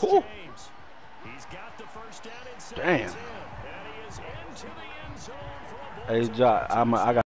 Whew. He's got the first down and Damn. and he is into the end zone for a Hey, Josh, I got